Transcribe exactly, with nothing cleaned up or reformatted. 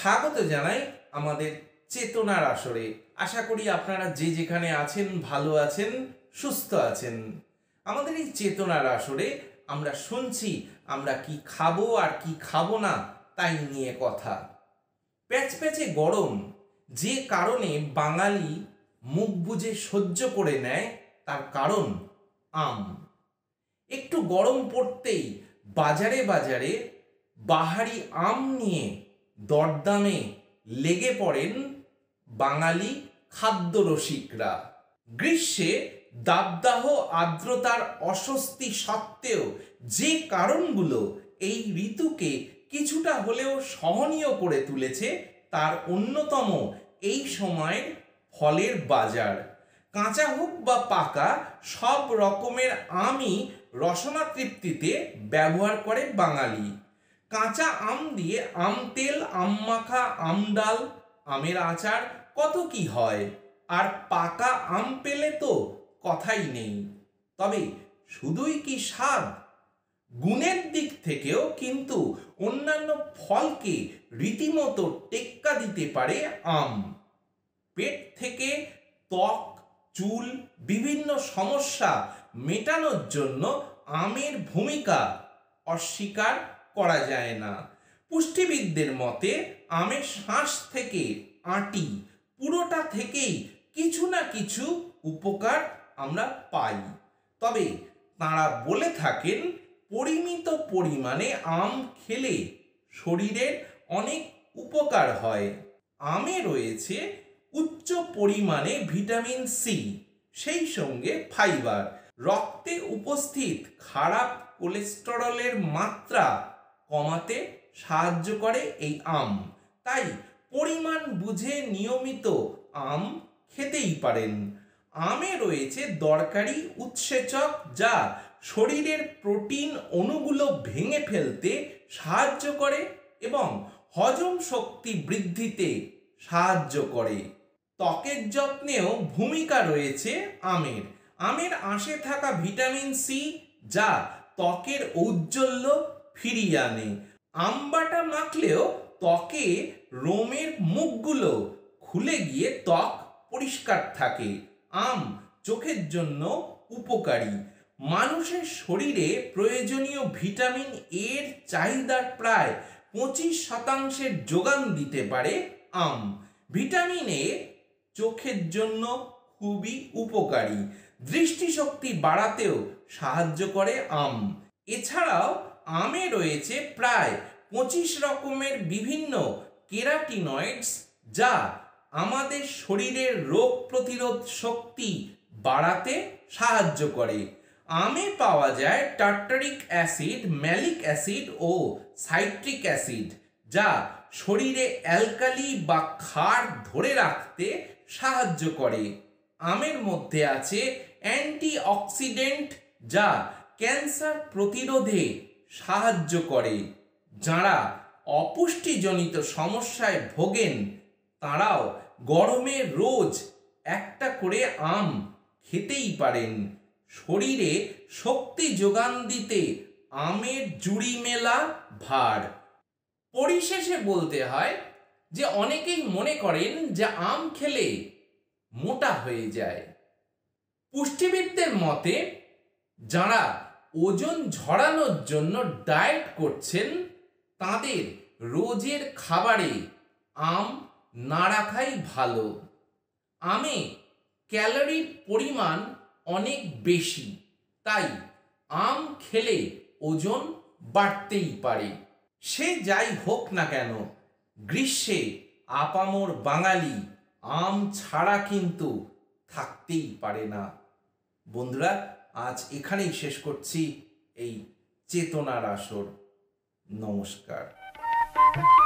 স্বাগত জানাই আমাদের চেতনার আসরে। আশা করি আপনারা যে যেখানে আছেন ভালো আছেন, সুস্থ আছেন। আমাদের এই চেতনার আসরে আমরা শুনছি আমরা কি খাবো আর কি খাবো না তাই নিয়ে কথা। প্যাচপ্যাচে গরম যে কারণে বাঙালি মুখ বুজে সহ্য করে নেয়, তার কারণ আম। একটু গরম পড়তেই বাজারে বাজারে বাহারি আম নিয়ে দরদামে লেগে পড়েন বাঙালি খাদ্য রসিকরা। গ্রীষ্মে দাবদাহ আর্দ্রতার অস্বস্তি সত্ত্বেও যে কারণগুলো এই ঋতুকে কিছুটা হলেও সহনীয় করে তুলেছে, তার অন্যতম এই সময়ের ফলের বাজার। কাঁচা হোক বা পাকা, সব রকমের আমই রসনা তৃপ্তিতে ব্যবহার করে বাঙালি। কাঁচা আম দিয়ে আম তেল, আম মাখা, আম ডাল, আমের আচার কত কি হয়। আর পাকা আম পেলে তো কথাই নেই। তবে শুধুই কি স্বাদ? গুণের দিক থেকেও কিন্তু অন্যান্য ফলকে রীতিমতো টেক্কা দিতে পারে আম। পেট থেকে ত্বক, চুল, বিভিন্ন সমস্যা মেটানোর জন্য আমের ভূমিকা অস্বীকার করা যায় না। পুষ্টিবিদদের মতে আমের শাঁস থেকে আঁটি পুরোটা থেকেই কিছু না কিছু উপকার আমরা পাই। তবে তাঁরা বলে থাকেন পরিমিত পরিমাণে আম খেলে শরীরের অনেক উপকার হয়। আমে রয়েছে উচ্চ পরিমাণে ভিটামিন সি, সেই সঙ্গে ফাইবার। রক্তে উপস্থিত খারাপ কোলেস্টেরলের মাত্রা কমাতে সাহায্য করে এই আম। তাই পরিমাণ বুঝে নিয়মিত আম খেতেই পারেন। আমে রয়েছে দরকারি উৎসেচক, যা শরীরের প্রোটিন অণুগুলো ভেঙে ফেলতে সাহায্য করে এবং হজম শক্তি বৃদ্ধিতে সাহায্য করে। ত্বকের যত্নেও ভূমিকা রয়েছে আমের। আমের আঁশে থাকা ভিটামিন সি, যা ত্বকের ঔজ্জ্বল্য ফিরিয়ে আনে। আম বাটা মাখলেও ত্বকে রোমের মুখগুলো খুলে গিয়ে ত্বক পরিষ্কার থাকে। আম চোখের জন্য উপকারী। মানুষের শরীরে প্রয়োজনীয় ভিটামিন এর চাহিদার প্রায় পঁচিশ শতাংশের যোগান দিতে পারে আম। ভিটামিন এ চোখের জন্য খুবই উপকারী। দৃষ্টিশক্তি বাড়াতেও সাহায্য করে আম। এছাড়াও আমে রয়েছে প্রায় পঁচিশ রকমের বিভিন্ন কেরাটিনয়েডস, যা আমাদের শরীরের রোগ প্রতিরোধ শক্তি বাড়াতে সাহায্য করে। আমে পাওয়া যায় টার্টারিক অ্যাসিড, ম্যালিক অ্যাসিড ও সাইট্রিক অ্যাসিড, যা শরীরে অ্যালকালি বা ক্ষার ধরে রাখতে সাহায্য করে। আমের মধ্যে আছে অ্যান্টিঅক্সিডেন্ট, যা ক্যান্সার প্রতিরোধে সাহায্য করে। যারা অপুষ্টিজনিত সমস্যায় ভোগেন, তারাও গরমে রোজ একটা করে আম খেতেই পারেন। শরীরে শক্তি যোগান দিতে আমের জুড়ি মেলা ভার। পরিশেষে বলতে হয় যে অনেকেই মনে করেন যে আম খেলে মোটা হয়ে যায়। পুষ্টিবিদদের মতে যারা ওজন ঝরানোর জন্য ডায়েট করছেন, তাদের রোজের খাবারে আম না রাখাই ভালো। আমে ক্যালোরির পরিমাণ অনেক বেশি, তাই আম খেলে ওজন বাড়তেই পারে। সে যাই হোক না কেন, গ্রীষ্মে আপামর বাঙালি আম ছাড়া কিন্তু থাকতেই পারে না। বন্ধুরা, আজ এখানেই শেষ করছি এই চেতনার আসর। নমস্কার।